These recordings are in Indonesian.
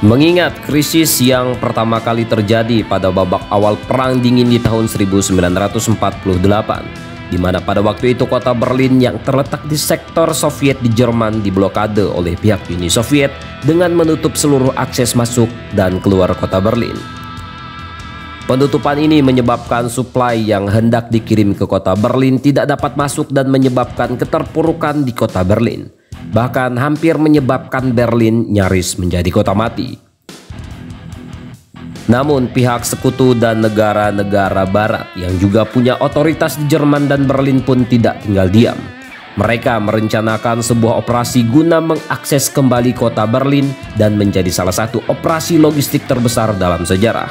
Mengingat krisis yang pertama kali terjadi pada babak awal Perang Dingin di tahun 1948, di mana pada waktu itu kota Berlin yang terletak di sektor Soviet di Jerman diblokade oleh pihak Uni Soviet dengan menutup seluruh akses masuk dan keluar kota Berlin. Penutupan ini menyebabkan suplai yang hendak dikirim ke kota Berlin tidak dapat masuk dan menyebabkan keterpurukan di kota Berlin. Bahkan hampir menyebabkan Berlin nyaris menjadi kota mati. Namun pihak sekutu dan negara-negara barat yang juga punya otoritas di Jerman dan Berlin pun tidak tinggal diam. Mereka merencanakan sebuah operasi guna mengakses kembali kota Berlin dan menjadi salah satu operasi logistik terbesar dalam sejarah.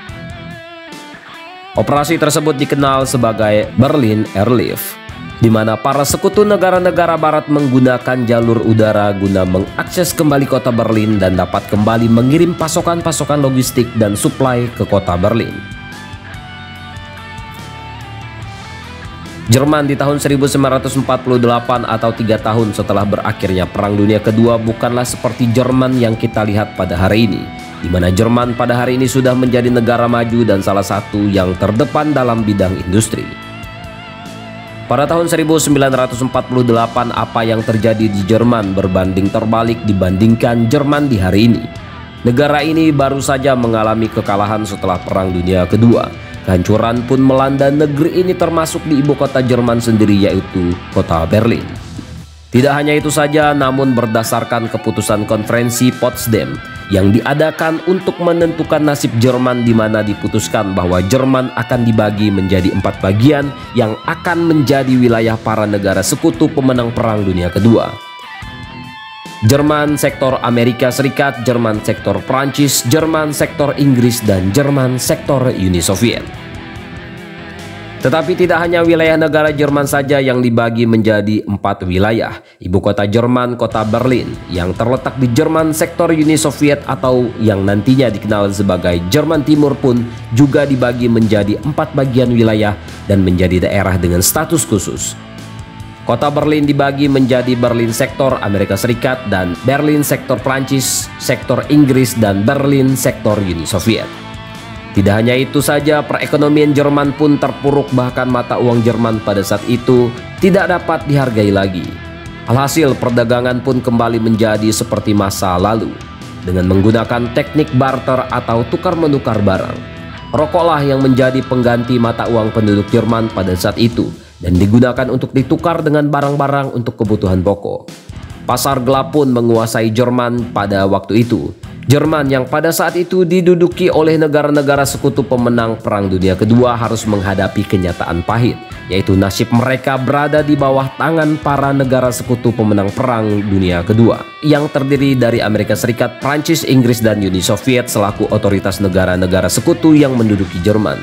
Operasi tersebut dikenal sebagai Berlin Airlift, di mana para sekutu negara-negara barat menggunakan jalur udara guna mengakses kembali kota Berlin dan dapat kembali mengirim pasokan-pasokan logistik dan suplai ke kota Berlin. Jerman di tahun 1948 atau 3 tahun setelah berakhirnya Perang Dunia Kedua bukanlah seperti Jerman yang kita lihat pada hari ini, di mana Jerman pada hari ini sudah menjadi negara maju dan salah satu yang terdepan dalam bidang industri. Pada tahun 1948, apa yang terjadi di Jerman berbanding terbalik dibandingkan Jerman di hari ini. Negara ini baru saja mengalami kekalahan setelah Perang Dunia Kedua. Kehancuran pun melanda negeri ini termasuk di ibu kota Jerman sendiri, yaitu kota Berlin. Tidak hanya itu saja, namun berdasarkan keputusan konferensi Potsdam yang diadakan untuk menentukan nasib Jerman, di mana diputuskan bahwa Jerman akan dibagi menjadi 4 bagian yang akan menjadi wilayah para negara sekutu pemenang Perang Dunia Kedua. Jerman sektor Amerika Serikat, Jerman sektor Prancis, Jerman sektor Inggris, dan Jerman sektor Uni Soviet. Tetapi tidak hanya wilayah negara Jerman saja yang dibagi menjadi 4 wilayah. Ibu kota Jerman, kota Berlin, yang terletak di Jerman sektor Uni Soviet atau yang nantinya dikenal sebagai Jerman Timur pun juga dibagi menjadi 4 bagian wilayah dan menjadi daerah dengan status khusus. Kota Berlin dibagi menjadi Berlin sektor Amerika Serikat dan Berlin sektor Prancis, sektor Inggris, dan Berlin sektor Uni Soviet. Tidak hanya itu saja, perekonomian Jerman pun terpuruk, bahkan mata uang Jerman pada saat itu tidak dapat dihargai lagi. Alhasil perdagangan pun kembali menjadi seperti masa lalu dengan menggunakan teknik barter atau tukar-menukar barang. Rokoklah yang menjadi pengganti mata uang penduduk Jerman pada saat itu dan digunakan untuk ditukar dengan barang-barang untuk kebutuhan pokok. Pasar gelap pun menguasai Jerman pada waktu itu. Jerman yang pada saat itu diduduki oleh negara-negara sekutu pemenang Perang Dunia Kedua harus menghadapi kenyataan pahit, yaitu nasib mereka berada di bawah tangan para negara sekutu pemenang Perang Dunia Kedua, yang terdiri dari Amerika Serikat, Prancis, Inggris, dan Uni Soviet selaku otoritas negara-negara sekutu yang menduduki Jerman.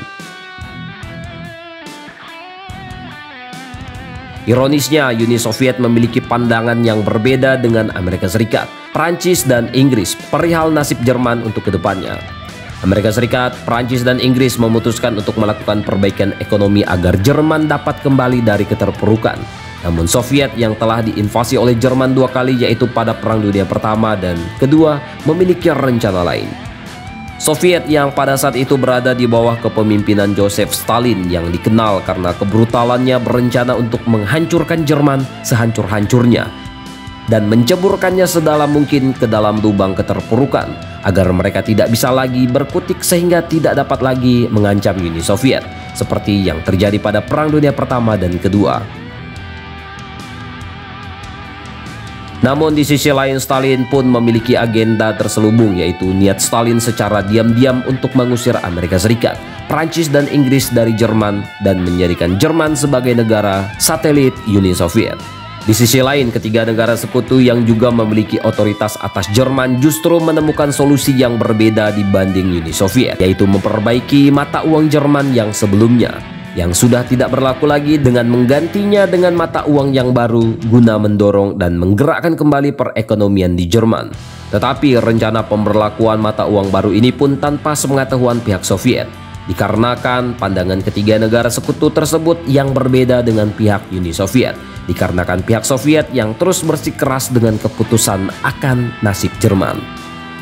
Ironisnya, Uni Soviet memiliki pandangan yang berbeda dengan Amerika Serikat, Prancis, dan Inggris perihal nasib Jerman untuk kedepannya. Amerika Serikat, Prancis, dan Inggris memutuskan untuk melakukan perbaikan ekonomi agar Jerman dapat kembali dari keterpurukan. Namun Soviet yang telah diinvasi oleh Jerman 2 kali, yaitu pada Perang Dunia Pertama dan Kedua, memiliki rencana lain. Soviet yang pada saat itu berada di bawah kepemimpinan Joseph Stalin yang dikenal karena kebrutalannya berencana untuk menghancurkan Jerman sehancur-hancurnya dan menceburkannya sedalam mungkin ke dalam lubang keterpurukan agar mereka tidak bisa lagi berkutik sehingga tidak dapat lagi mengancam Uni Soviet seperti yang terjadi pada Perang Dunia Pertama dan Kedua. Namun di sisi lain, Stalin pun memiliki agenda terselubung, yaitu niat Stalin secara diam-diam untuk mengusir Amerika Serikat, Prancis, dan Inggris dari Jerman dan menjadikan Jerman sebagai negara satelit Uni Soviet. Di sisi lain, ketiga negara sekutu yang juga memiliki otoritas atas Jerman justru menemukan solusi yang berbeda dibanding Uni Soviet, yaitu memperbaiki mata uang Jerman yang sebelumnya, yang sudah tidak berlaku lagi, dengan menggantinya dengan mata uang yang baru guna mendorong dan menggerakkan kembali perekonomian di Jerman. Tetapi rencana pemberlakuan mata uang baru ini pun tanpa sepengetahuan pihak Soviet, dikarenakan pandangan ketiga negara sekutu tersebut yang berbeda dengan pihak Uni Soviet, dikarenakan pihak Soviet yang terus bersikeras dengan keputusan akan nasib Jerman.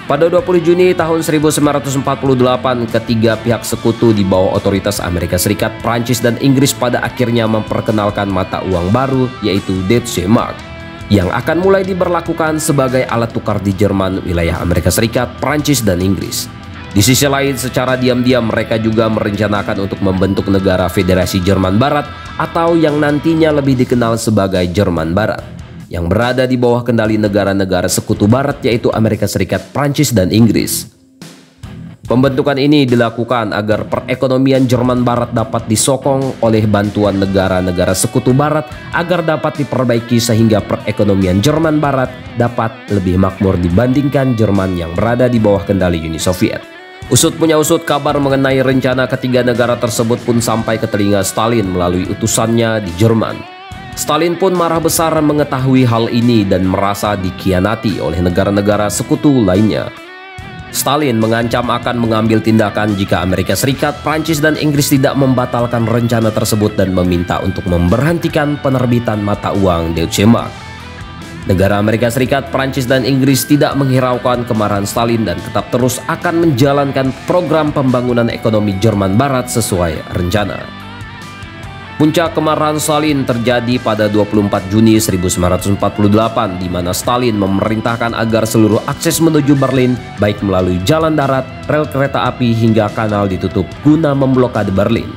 Pada 20 Juni tahun 1948, ketiga pihak sekutu di bawah otoritas Amerika Serikat, Prancis, dan Inggris pada akhirnya memperkenalkan mata uang baru, yaitu Deutsche Mark, yang akan mulai diberlakukan sebagai alat tukar di Jerman, wilayah Amerika Serikat, Prancis, dan Inggris. Di sisi lain, secara diam-diam mereka juga merencanakan untuk membentuk negara Federasi Jerman Barat atau yang nantinya lebih dikenal sebagai Jerman Barat, yang berada di bawah kendali negara-negara sekutu barat yaitu Amerika Serikat, Prancis, dan Inggris. Pembentukan ini dilakukan agar perekonomian Jerman Barat dapat disokong oleh bantuan negara-negara sekutu barat agar dapat diperbaiki sehingga perekonomian Jerman Barat dapat lebih makmur dibandingkan Jerman yang berada di bawah kendali Uni Soviet. Usut punya usut, kabar mengenai rencana ketiga negara tersebut pun sampai ke telinga Stalin melalui utusannya di Jerman. Stalin pun marah besar mengetahui hal ini dan merasa dikhianati oleh negara-negara sekutu lainnya. Stalin mengancam akan mengambil tindakan jika Amerika Serikat, Prancis, dan Inggris tidak membatalkan rencana tersebut dan meminta untuk memberhentikan penerbitan mata uang Deutsche Mark. Negara Amerika Serikat, Prancis, dan Inggris tidak menghiraukan kemarahan Stalin dan tetap terus akan menjalankan program pembangunan ekonomi Jerman Barat sesuai rencana. Puncak kemarahan Stalin terjadi pada 24 Juni 1948 di mana Stalin memerintahkan agar seluruh akses menuju Berlin baik melalui jalan darat, rel kereta api hingga kanal ditutup guna memblokade Berlin.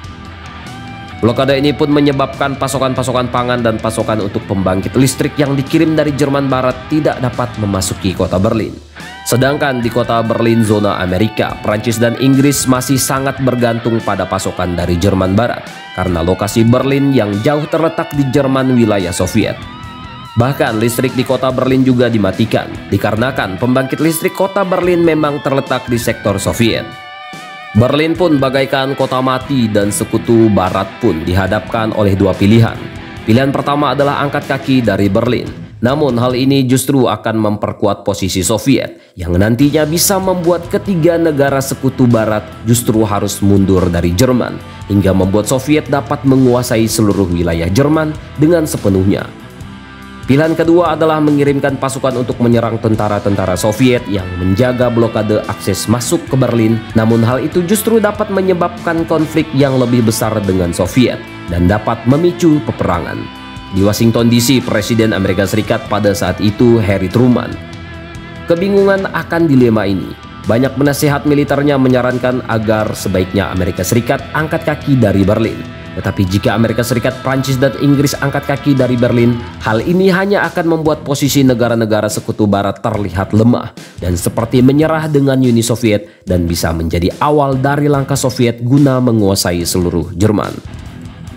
Blokade ini pun menyebabkan pasokan-pasokan pangan dan pasokan untuk pembangkit listrik yang dikirim dari Jerman Barat tidak dapat memasuki kota Berlin. Sedangkan di kota Berlin, zona Amerika, Prancis, dan Inggris masih sangat bergantung pada pasokan dari Jerman Barat karena lokasi Berlin yang jauh terletak di Jerman wilayah Soviet. Bahkan listrik di kota Berlin juga dimatikan dikarenakan pembangkit listrik kota Berlin memang terletak di sektor Soviet. Berlin pun bagaikan kota mati dan sekutu Barat pun dihadapkan oleh dua pilihan. Pilihan pertama adalah angkat kaki dari Berlin. Namun hal ini justru akan memperkuat posisi Soviet yang nantinya bisa membuat ketiga negara sekutu Barat justru harus mundur dari Jerman hingga membuat Soviet dapat menguasai seluruh wilayah Jerman dengan sepenuhnya. Pilihan kedua adalah mengirimkan pasukan untuk menyerang tentara-tentara Soviet yang menjaga blokade akses masuk ke Berlin, namun hal itu justru dapat menyebabkan konflik yang lebih besar dengan Soviet dan dapat memicu peperangan. Di Washington DC, Presiden Amerika Serikat pada saat itu Harry Truman kebingungan akan dilema ini. Banyak penasehat militernya menyarankan agar sebaiknya Amerika Serikat angkat kaki dari Berlin. Tetapi jika Amerika Serikat, Prancis, dan Inggris angkat kaki dari Berlin, hal ini hanya akan membuat posisi negara-negara sekutu Barat terlihat lemah dan seperti menyerah dengan Uni Soviet dan bisa menjadi awal dari langkah Soviet guna menguasai seluruh Jerman.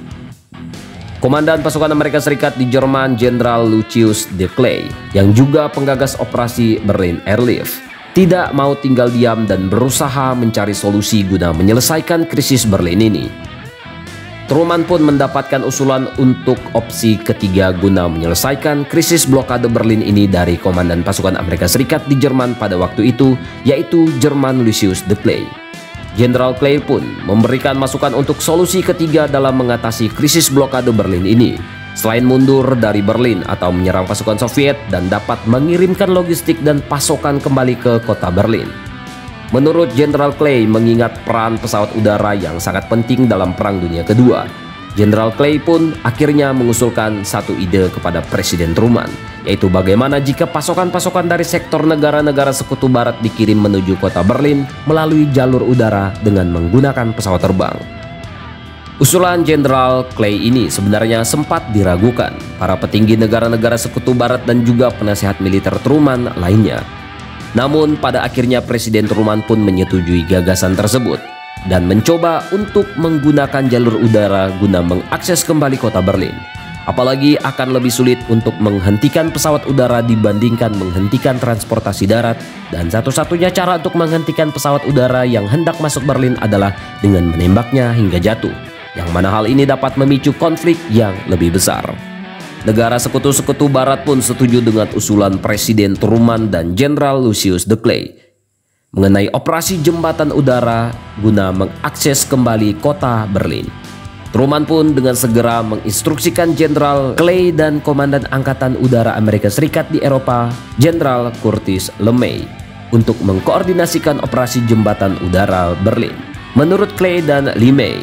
Komandan pasukan Amerika Serikat di Jerman, Jenderal Lucius de Clay, yang juga penggagas operasi Berlin Airlift, tidak mau tinggal diam dan berusaha mencari solusi guna menyelesaikan krisis Berlin ini. Truman pun mendapatkan usulan untuk opsi ketiga guna menyelesaikan krisis blokade Berlin ini dari komandan pasukan Amerika Serikat di Jerman pada waktu itu, yaitu Jerman Lucius de Clay. Jenderal Clay pun memberikan masukan untuk solusi ketiga dalam mengatasi krisis blokade Berlin ini. Selain mundur dari Berlin atau menyerang pasukan Soviet dan dapat mengirimkan logistik dan pasokan kembali ke kota Berlin. Menurut Jenderal Clay, mengingat peran pesawat udara yang sangat penting dalam Perang Dunia Kedua, Jenderal Clay pun akhirnya mengusulkan satu ide kepada Presiden Truman, yaitu bagaimana jika pasokan-pasokan dari sektor negara-negara sekutu Barat dikirim menuju kota Berlin melalui jalur udara dengan menggunakan pesawat terbang. Usulan Jenderal Clay ini sebenarnya sempat diragukan para petinggi negara-negara sekutu Barat dan juga penasehat militer Truman lainnya. Namun pada akhirnya Presiden Truman pun menyetujui gagasan tersebut dan mencoba untuk menggunakan jalur udara guna mengakses kembali kota Berlin. Apalagi akan lebih sulit untuk menghentikan pesawat udara dibandingkan menghentikan transportasi darat, dan satu-satunya cara untuk menghentikan pesawat udara yang hendak masuk Berlin adalah dengan menembaknya hingga jatuh, yang mana hal ini dapat memicu konflik yang lebih besar. Negara sekutu-sekutu Barat pun setuju dengan usulan Presiden Truman dan Jenderal Lucius de Clay mengenai operasi jembatan udara guna mengakses kembali kota Berlin. Truman pun dengan segera menginstruksikan Jenderal Clay dan Komandan Angkatan Udara Amerika Serikat di Eropa, Jenderal Curtis LeMay, untuk mengkoordinasikan operasi jembatan udara Berlin. Menurut Clay dan Limay,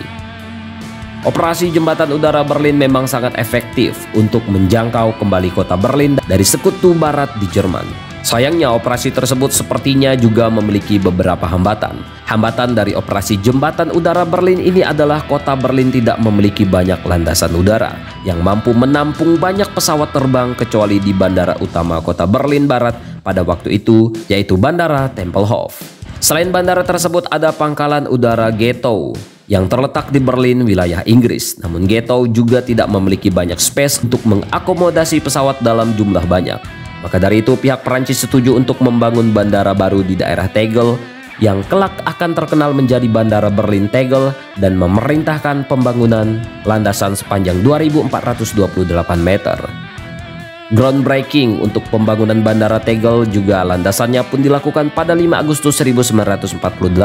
operasi jembatan udara Berlin memang sangat efektif untuk menjangkau kembali kota Berlin dari sekutu barat di Jerman. Sayangnya operasi tersebut sepertinya juga memiliki beberapa hambatan. Hambatan dari operasi jembatan udara Berlin ini adalah kota Berlin tidak memiliki banyak landasan udara yang mampu menampung banyak pesawat terbang kecuali di bandara utama kota Berlin Barat pada waktu itu, yaitu Bandara Tempelhof. Selain bandara tersebut ada pangkalan udara Gatow yang terletak di Berlin, wilayah Inggris. Namun Gatow juga tidak memiliki banyak space untuk mengakomodasi pesawat dalam jumlah banyak. Maka dari itu pihak Perancis setuju untuk membangun bandara baru di daerah Tegel yang kelak akan terkenal menjadi Bandara Berlin Tegel dan memerintahkan pembangunan landasan sepanjang 2.428 meter. Groundbreaking untuk pembangunan Bandara Tegel juga landasannya pun dilakukan pada 5 Agustus 1948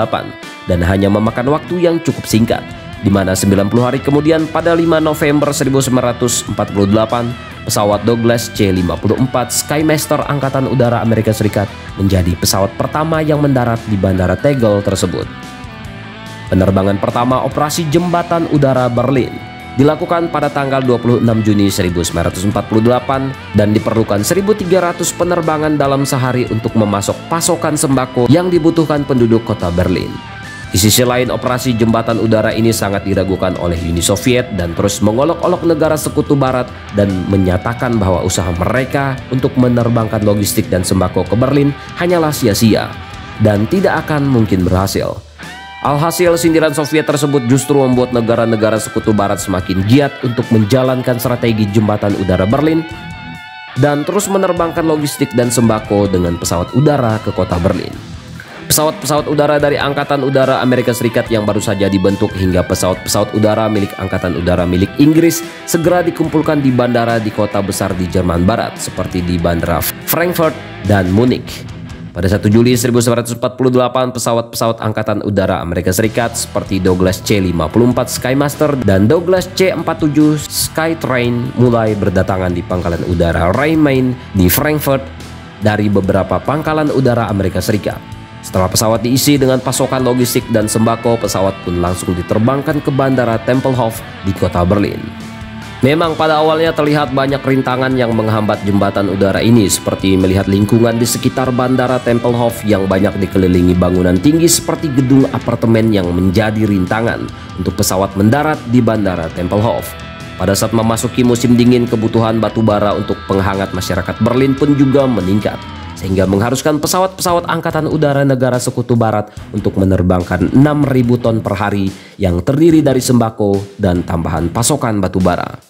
dan hanya memakan waktu yang cukup singkat, di mana 90 hari kemudian pada 5 November 1948 pesawat Douglas C-54 Skymaster Angkatan Udara Amerika Serikat menjadi pesawat pertama yang mendarat di Bandara Tegel tersebut. Penerbangan pertama operasi jembatan udara Berlin dilakukan pada tanggal 26 Juni 1948 dan diperlukan 1.300 penerbangan dalam sehari untuk memasok pasokan sembako yang dibutuhkan penduduk kota Berlin. Di sisi lain, operasi jembatan udara ini sangat diragukan oleh Uni Soviet dan terus mengolok-olok negara sekutu barat dan menyatakan bahwa usaha mereka untuk menerbangkan logistik dan sembako ke Berlin hanyalah sia-sia dan tidak akan mungkin berhasil. Alhasil, sindiran Soviet tersebut justru membuat negara-negara sekutu barat semakin giat untuk menjalankan strategi jembatan udara Berlin dan terus menerbangkan logistik dan sembako dengan pesawat udara ke kota Berlin. Pesawat-pesawat udara dari Angkatan Udara Amerika Serikat yang baru saja dibentuk hingga pesawat-pesawat udara milik Angkatan Udara milik Inggris segera dikumpulkan di bandara di kota besar di Jerman Barat seperti di Bandara Frankfurt dan Munich. Pada 1 Juli 1948, pesawat-pesawat Angkatan Udara Amerika Serikat seperti Douglas C-54 Skymaster dan Douglas C-47 Skytrain mulai berdatangan di pangkalan udara Rhein-Main di Frankfurt dari beberapa pangkalan udara Amerika Serikat. Setelah pesawat diisi dengan pasokan logistik dan sembako, pesawat pun langsung diterbangkan ke Bandara Tempelhof di kota Berlin. Memang pada awalnya terlihat banyak rintangan yang menghambat jembatan udara ini, seperti melihat lingkungan di sekitar Bandara Tempelhof yang banyak dikelilingi bangunan tinggi seperti gedung apartemen yang menjadi rintangan untuk pesawat mendarat di Bandara Tempelhof. Pada saat memasuki musim dingin, kebutuhan batu bara untuk penghangat masyarakat Berlin pun juga meningkat, sehingga mengharuskan pesawat-pesawat Angkatan Udara negara sekutu barat untuk menerbangkan 6.000 ton per hari yang terdiri dari sembako dan tambahan pasokan batu bara.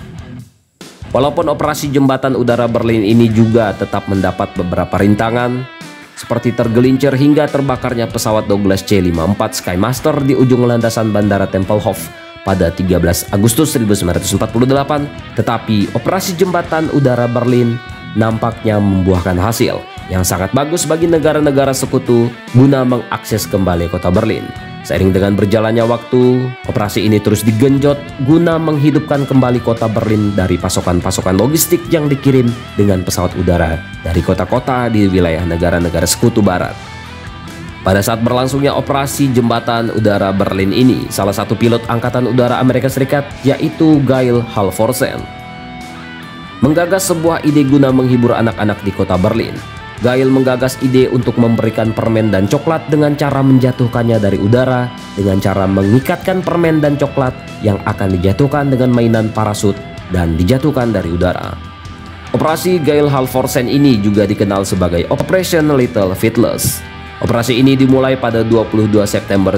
Walaupun operasi jembatan udara Berlin ini juga tetap mendapat beberapa rintangan, seperti tergelincir hingga terbakarnya pesawat Douglas C-54 Skymaster di ujung landasan Bandara Tempelhof pada 13 Agustus 1948, tetapi operasi jembatan udara Berlin nampaknya membuahkan hasil yang sangat bagus bagi negara-negara sekutu guna mengakses kembali kota Berlin. Seiring dengan berjalannya waktu, operasi ini terus digenjot guna menghidupkan kembali kota Berlin dari pasokan-pasokan logistik yang dikirim dengan pesawat udara dari kota-kota di wilayah negara-negara sekutu barat. Pada saat berlangsungnya operasi jembatan udara Berlin ini, salah satu pilot Angkatan Udara Amerika Serikat yaitu Gail Halvorsen menggagas sebuah ide guna menghibur anak-anak di kota Berlin. Gail menggagas ide untuk memberikan permen dan coklat dengan cara menjatuhkannya dari udara, dengan cara mengikatkan permen dan coklat yang akan dijatuhkan dengan mainan parasut dan dijatuhkan dari udara. Operasi Gail Halvorsen ini juga dikenal sebagai Operation Little Feathers. Operasi ini dimulai pada 22 September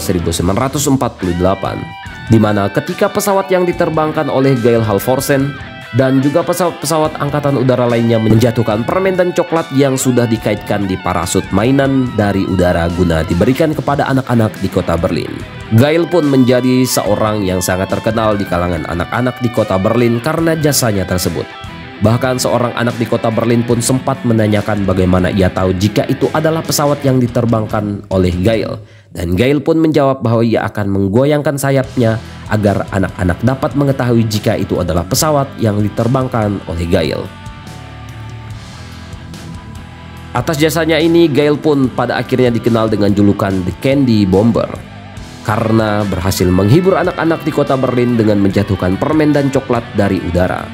1948, di mana ketika pesawat yang diterbangkan oleh Gail Halvorsen dan juga pesawat-pesawat angkatan udara lainnya menjatuhkan permen dan coklat yang sudah dikaitkan di parasut mainan dari udara guna diberikan kepada anak-anak di kota Berlin. Gail pun menjadi seorang yang sangat terkenal di kalangan anak-anak di kota Berlin karena jasanya tersebut. Bahkan seorang anak di kota Berlin pun sempat menanyakan bagaimana ia tahu jika itu adalah pesawat yang diterbangkan oleh Gail. Dan Gail pun menjawab bahwa ia akan menggoyangkan sayapnya agar anak-anak dapat mengetahui jika itu adalah pesawat yang diterbangkan oleh Gail. Atas jasanya ini, Gail pun pada akhirnya dikenal dengan julukan The Candy Bomber karena berhasil menghibur anak-anak di kota Berlin dengan menjatuhkan permen dan coklat dari udara.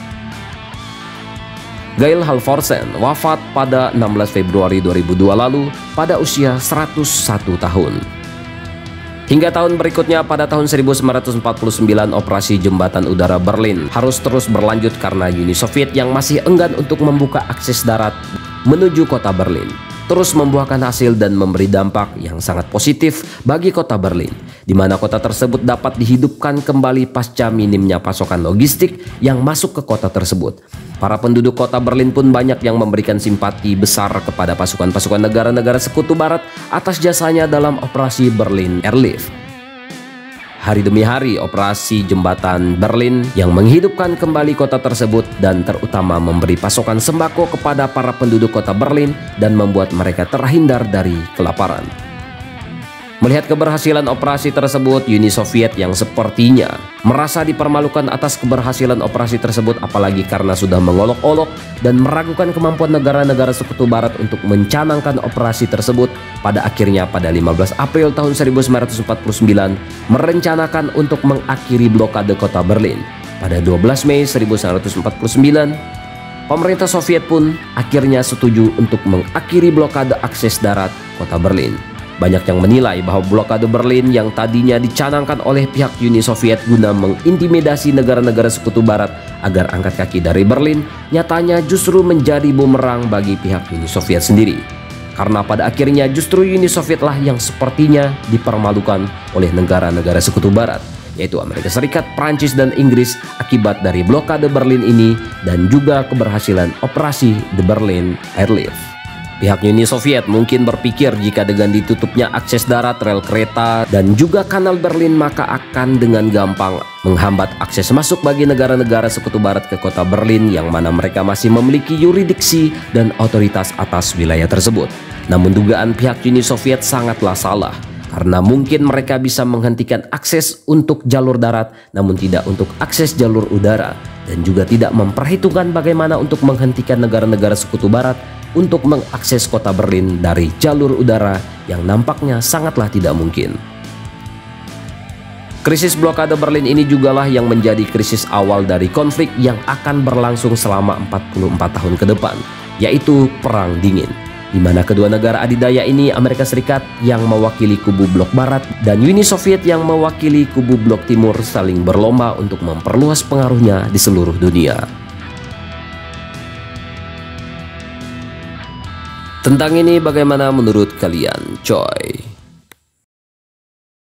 Gail Halvorsen wafat pada 16 Februari 2002 lalu pada usia 101 tahun. Hingga tahun berikutnya pada tahun 1949 operasi jembatan udara Berlin harus terus berlanjut karena Uni Soviet yang masih enggan untuk membuka akses darat menuju kota Berlin terus membuahkan hasil dan memberi dampak yang sangat positif bagi kota Berlin, di mana kota tersebut dapat dihidupkan kembali pasca minimnya pasokan logistik yang masuk ke kota tersebut. Para penduduk kota Berlin pun banyak yang memberikan simpati besar kepada pasukan-pasukan negara-negara sekutu barat atas jasanya dalam operasi Berlin Airlift. Hari demi hari operasi jembatan Berlin yang menghidupkan kembali kota tersebut dan terutama memberi pasokan sembako kepada para penduduk kota Berlin dan membuat mereka terhindar dari kelaparan. Melihat keberhasilan operasi tersebut, Uni Soviet yang sepertinya merasa dipermalukan atas keberhasilan operasi tersebut, apalagi karena sudah mengolok-olok dan meragukan kemampuan negara-negara sekutu barat untuk mencanangkan operasi tersebut, pada akhirnya pada 15 April tahun 1949 merencanakan untuk mengakhiri blokade kota Berlin. Pada 12 Mei 1949, pemerintah Soviet pun akhirnya setuju untuk mengakhiri blokade akses darat kota Berlin. Banyak yang menilai bahwa blokade Berlin yang tadinya dicanangkan oleh pihak Uni Soviet guna mengintimidasi negara-negara sekutu barat agar angkat kaki dari Berlin, nyatanya justru menjadi bumerang bagi pihak Uni Soviet sendiri. Karena pada akhirnya justru Uni Soviet lah yang sepertinya dipermalukan oleh negara-negara sekutu barat, yaitu Amerika Serikat, Prancis, dan Inggris akibat dari blokade Berlin ini dan juga keberhasilan operasi The Berlin Airlift. Pihak Uni Soviet mungkin berpikir jika dengan ditutupnya akses darat, rel kereta, dan juga kanal Berlin maka akan dengan gampang menghambat akses masuk bagi negara-negara sekutu barat ke kota Berlin yang mana mereka masih memiliki yurisdiksi dan otoritas atas wilayah tersebut. Namun dugaan pihak Uni Soviet sangatlah salah, karena mungkin mereka bisa menghentikan akses untuk jalur darat namun tidak untuk akses jalur udara, dan juga tidak memperhitungkan bagaimana untuk menghentikan negara-negara sekutu barat untuk mengakses kota Berlin dari jalur udara yang nampaknya sangatlah tidak mungkin. Krisis blokade Berlin ini jugalah yang menjadi krisis awal dari konflik yang akan berlangsung selama 44 tahun ke depan, yaitu Perang Dingin, di mana kedua negara adidaya ini, Amerika Serikat yang mewakili kubu blok barat dan Uni Soviet yang mewakili kubu blok timur, saling berlomba untuk memperluas pengaruhnya di seluruh dunia. Tentang ini bagaimana menurut kalian, coy?